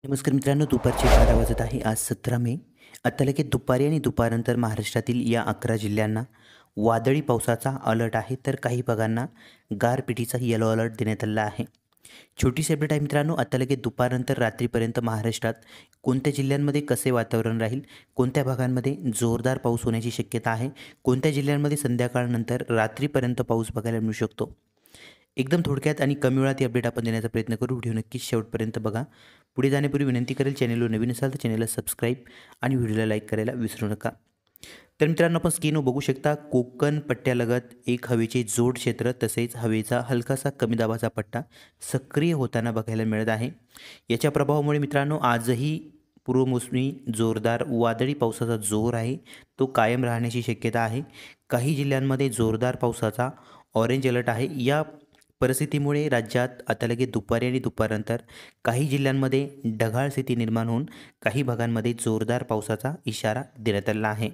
नमस्कार मित्रांनो, दुपारचे 12 वाजत आहे. आज 17 मे. आता लगेच दुपारी आणि दुपारनंतर महाराष्ट्रातील या 11 जिल्ह्यांना वादळी पावसाचा अलर्ट आहे, तर काही भागांना गारपिटीचा येलो अलर्ट देण्यात आलेला आहे. छोटीशी अपडेट आहे मित्रांनो. आता लगेच दुपारनंतर रात्रीपर्यंत महाराष्ट्रात कोणत्या जिल्ह्यांमध्ये कसे वातावरण राहील, कोणत्या भागांमध्ये जोरदार पाऊस होण्याची शक्यता आहे, कोणत्या जिल्ह्यांमध्ये संध्याकाळनंतर रात्रीपर्यंत पाऊस बघायला मिळू शकतो. एकदम थोडक्यात आणि कमी वेळात ही अपडेट आपण देण्याचा प्रयत्न करू. व्हिडिओ नक्कीच शेवटपर्यंत बघा. पुढे जाण्यापूर्वी विनंती करेल, चॅनलवर नवीन असाल तर चॅनलला सबस्क्राईब आणि व्हिडिओला लाईक करायला विसरू नका. तर मित्रांनो, आपण स्क्रीनवर बघू शकता कोकण पट्ट्यालगत एक हवेचे जोड क्षेत्र तसेच हवेचा हलकासा कमी दाबाचा पट्टा सक्रिय होताना बघायला मिळत आहे. याच्या प्रभावामुळे मित्रांनो आजही पूर्वमोसमी जोरदार वादळी पावसाचा जोर आहे तो कायम राहण्याची शक्यता आहे. काही जिल्ह्यांमध्ये जोरदार पावसाचा ऑरेंज अलर्ट आहे. या परिस्थितीमुळे राज्यात आता लगेच दुपारी आणि दुपारनंतर काही जिल्ह्यांमध्ये ढगाळ स्थिती निर्माण होऊन काही भागांमध्ये जोरदार पावसाचा इशारा देण्यात आलेला आहे.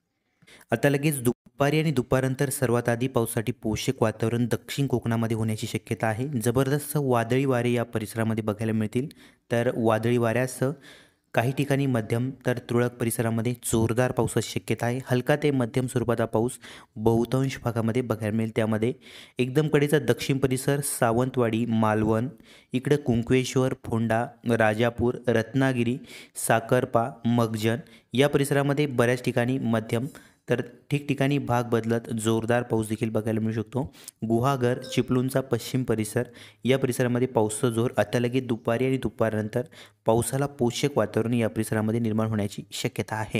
आता लगेच दुपारी आणि दुपारनंतर सर्वात आधी पावसासाठी पोषक वातावरण दक्षिण कोकणामध्ये होण्याची शक्यता आहे. जबरदस्त वादळी वारे या परिसरामध्ये बघायला मिळतील. तर वादळी वाऱ्यासह काही ठिकाणी मध्यम तर तुरळक परिसरामध्ये जोरदार पावसाची शक्यता आहे. हलका ते मध्यम स्वरूपाचा पाऊस बहुतांश भागामध्ये बघायला मिळेल. त्यामध्ये एकदम कडेचा दक्षिण परिसर, सावंतवाडी, मालवण, इकडे कुंकवेश्वर, फोंडा, राजापूर, रत्नागिरी, साकरपा, मगजन या परिसरामध्ये बऱ्याच ठिकाणी मध्यम तर ठिकठिकाणी भाग बदलत जोरदार पाऊस देखील बघायला मिळू शकतो. गुहागर, चिपळूणचा पश्चिम परिसर या परिसरामध्ये पावसाचा जोर आता लगेच दुपारी आणि दुपारनंतर पावसाला पोषक वातावरण या परिसरामध्ये निर्माण होण्याची शक्यता आहे.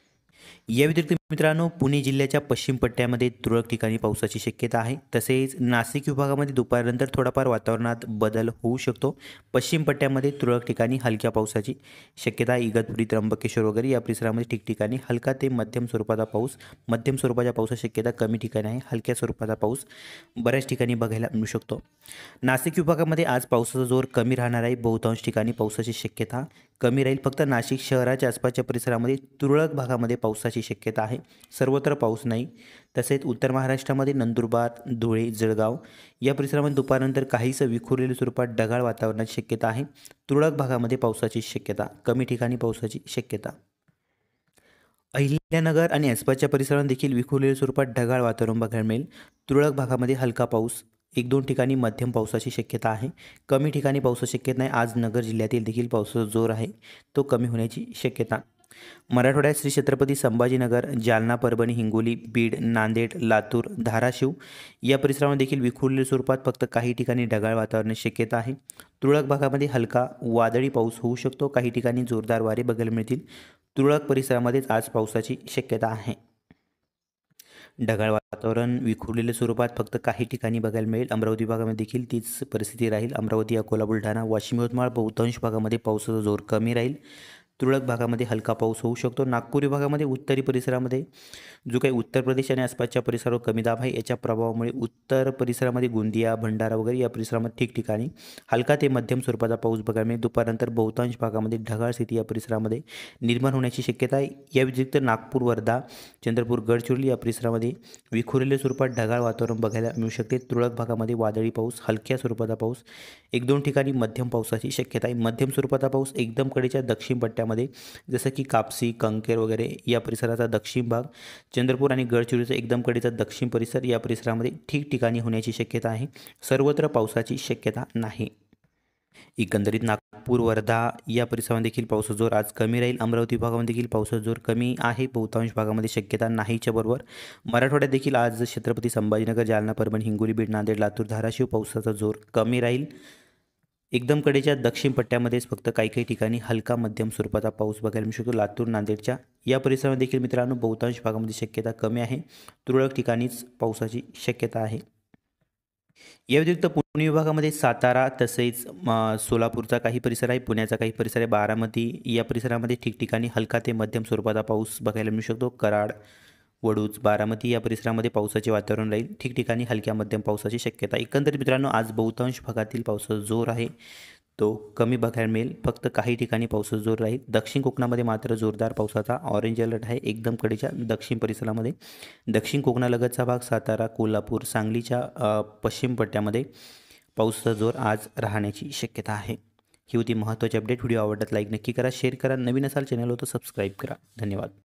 या व्यतिरिक्त मित्रांनो, पुणे जिल्ह्याच्या पश्चिम पट्ट्यामध्ये तुरळक ठिकाणी पावसाची शक्यता आहे. तसेच नाशिक विभागामध्ये दुपारनंतर थोडाफार वातावरणात बदल होऊ शकतो. पश्चिम पट्ट्यामध्ये तुरळक ठिकाणी हलक्या पावसाची शक्यता आहे. इगतपुरी, त्र्यंबकेश्वर वगैरे या परिसरामध्ये ठिकठिकाणी हलका ते मध्यम स्वरूपाचा पाऊस, मध्यम स्वरूपाच्या पावसाची शक्यता कमी ठिकाणी आहे. हलक्या स्वरूपाचा पाऊस बऱ्याच ठिकाणी बघायला मिळू शकतो. नाशिक विभागामध्ये आज पावसाचा जोर कमी राहणार आहे. बहुतांश ठिकाणी पावसाची शक्यता कमी राहील. फक्त नाशिक शहराच्या आसपासच्या परिसरामध्ये तुरळक भागामध्ये पावसाची शक्यता आहे. सर्वत्र पाऊस नाही. तसेच उत्तर महाराष्ट्रामध्ये नंदुरबार, धुळे, जळगाव या परिसरामध्ये दुपारनंतर काहीसं विखुरलेल्या स्वरूपात ढगाळ वातावरणाची शक्यता आहे. तुरळक भागामध्ये पावसाची शक्यता, कमी ठिकाणी पावसाची शक्यता. अहिल्यानगर आणि आसपासच्या परिसरात देखील विखुरलेल्या स्वरूपात ढगाळ वातावरण बघायला मिळेल. तुरळक भागामध्ये हलका पाऊस, एक दोन ठिकाणी मध्यम पावसाची शक्यता आहे. कमी ठिकाणी पावसाची शक्यता नाही. आज नगर जिल्ह्यातील देखील पावसाचा जोर आहे तो कमी होण्याची शक्यता. मराठवाड्यात श्री छत्रपती संभाजीनगर, जालना, परभणी, हिंगोली, बीड, नांदेड, लातूर, धाराशिव या परिसरामध्ये देखील विखुरलेल्या स्वरूपात फक्त काही ठिकाणी ढगाळ वातावरणाची शक्यता आहे. तुरळक भागामध्ये हलका वादळी पाऊस होऊ शकतो. काही ठिकाणी जोरदार वारे बघायला मिळतील. तुरळक परिसरामध्येच आज पावसाची शक्यता आहे. ढगाळ वातावरण विखुरलेल्या स्वरूपात फक्त काही ठिकाणी बघायला मिळेल. अमरावती भागामध्ये देखील तीच परिस्थिती राहील. अमरावती, अकोला, बुलढाणा, वाशिम, यवतमाळ बहुतांश भागामध्ये पावसाचा जोर कमी राहील. तुरळक भागामध्ये हलका पाऊस होऊ शकतो. नागपूर विभागामध्ये उत्तरी परिसरामध्ये जो काही उत्तर प्रदेश आणि आसपासच्या परिसरावर कमी दाब आहे याच्या प्रभावामुळे उत्तर परिसरामध्ये गोंदिया, भंडारा वगैरे या परिसरामध्ये ठिकठिकाणी हलका ते मध्यम स्वरूपाचा पाऊस बघायला मिळेल. दुपारनंतर बहुतांश भागामध्ये ढगाळ स्थिती या परिसरामध्ये निर्माण होण्याची शक्यता आहे. या व्यतिरिक्त नागपूर, वर्धा, चंद्रपूर, गडचिरोली या परिसरामध्ये विखुरलेल्या स्वरूपात ढगाळ वातावरण बघायला मिळू शकते. तुरळक भागामध्ये वादळी पाऊस, हलक्या स्वरूपाचा पाऊस, एक दोन ठिकाणी मध्यम पावसाची शक्यता आहे. मध्यम स्वरूपाचा पाऊस एकदम कडेच्या दक्षिण पट्ट्यामध्ये जसं की कापसी, कंकेर वगैरे या परिसराचा दक्षिण भाग, चंद्रपूर आणि गडचिरोलीचा एकदम कडेचा दक्षिण परिसर या परिसरामध्ये ठिकठिकाणी होण्याची शक्यता आहे. सर्वत्र पावसाची शक्यता नाही. एकंदरीत नागपूर, वर्धा या परिसरामध्ये देखील पावसाचा जोर आज कमी राहील. अमरावती विभागामध्ये देखील पावसाचा जोर कमी आहे. बहुतांश भागामध्ये शक्यता नाहीच्या बरोबर मराठवाड्यात देखील आज छत्रपती संभाजीनगर, जालना, परभणी, हिंगोली, बीड, नांदेड, लातूर, धाराशिव पावसाचा जोर कमी राहील. एकदम कडेच्या दक्षिण पट्ट्यामध्येच फक्त काही ठिकाणी हलका मध्यम स्वरूपाचा पाऊस बघायला मिळू शकतो. लातूर, नांदेडच्या या परिसरामध्ये देखील मित्रांनो बहुतांश भागामध्ये शक्यता कमी आहे. तुरळक ठिकाणीच पावसाची शक्यता आहे. या व्यतिरिक्त पुणे विभागामध्ये सातारा तसेच सोलापूरचा काही परिसर आहे, पुण्याचा काही परिसर आहे, बारामती या परिसरामध्ये ठिकठिकाणी हलका ते मध्यम स्वरूपाचा पाऊस बघायला मिळू शकतो. कराड, वडूज, बारामती या परिसरामध्ये पावसाचे वातावरण राहील. ठिकठिकाणी हलक्या मध्यम पावसाची शक्यता. एकंदरीत मित्रांनो आज बहुतांश भागातील पावसाचा जोर आहे तो कमी बघायला मिळेल. फक्त काही ठिकाणी पावसाचा जोर राहील. दक्षिण कोकणामध्ये मात्र जोरदार पावसाचा ऑरेंज अलर्ट आहे. एकदम कडेच्या दक्षिण परिसरामध्ये दक्षिण कोकणालगतचा भाग सातारा, कोल्हापूर, सांगलीच्या पश्चिम पट्ट्यामध्ये पावसाचा जोर आज राहण्याची शक्यता आहे. ही होती महत्त्वाची अपडेट. व्हिडिओ आवडल्यास लाईक नक्की करा, शेअर करा, नवीन असाल चॅनलवर तर सबस्क्राईब करा. धन्यवाद.